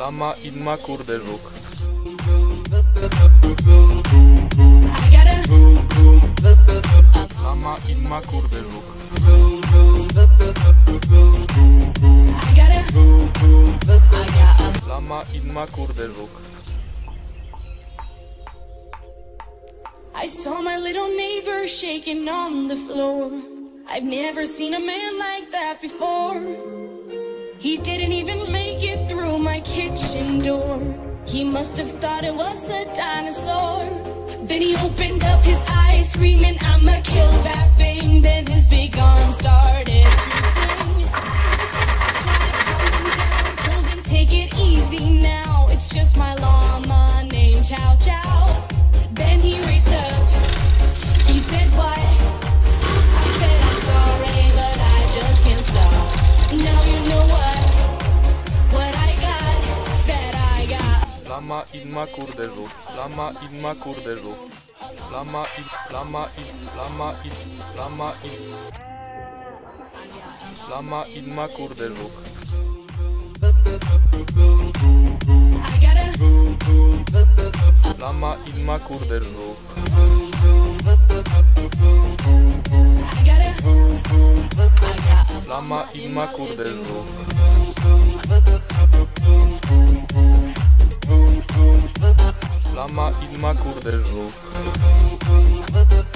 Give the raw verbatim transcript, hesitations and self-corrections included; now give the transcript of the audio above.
Lama inma kurde żuk. Lama inma kurde żuk. Lama inma kurde żuk. I saw my little neighbor shaking on the floor. I've never seen a man like that before. He didn't even make it through my kitchen door. He must have thought it was a dinosaur. Then he opened up his eyes, screaming, I'ma kill that thing. Then his big arms started to sing. I told him, take it easy now. It's just my llama named Chow Chow. Then he raised up. He said, what? I said, I'm sorry, but I just can't stop. Now you know what? What I got, that I got. Lama inma kurde żuk. Lama inma kurde żuk. Lama in, lama in, lama in, lama in. Lama inma kurde żuk. I got a Lama inma kurde żuk. I got a I got a Lama inma kurde żuk. Lama inma kurde żuk.